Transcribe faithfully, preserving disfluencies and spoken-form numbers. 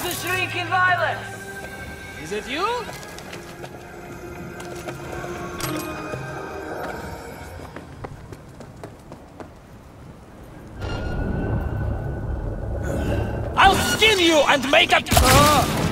to shriek in violence! Is it you? I'll skin you and make a... Uh.